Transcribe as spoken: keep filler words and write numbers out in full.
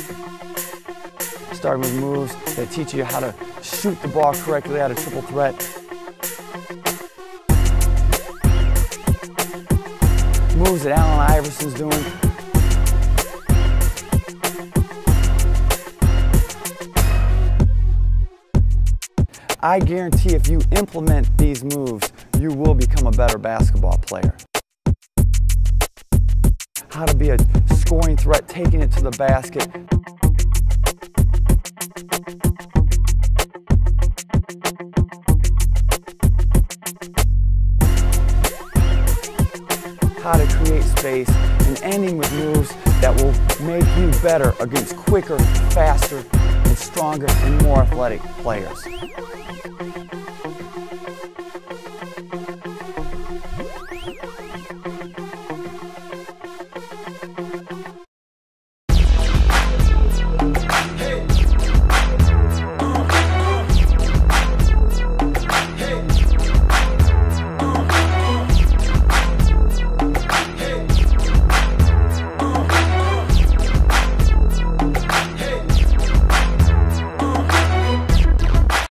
Starting with moves that teach you how to shoot the ball correctly out of triple threat. Moves that Allen Iverson's doing. I guarantee if you implement these moves, you will become a better basketball player. How to be a scoring threat, taking it to the basket. How to create space, and ending with moves that will make you better against quicker, faster, and stronger and more athletic players.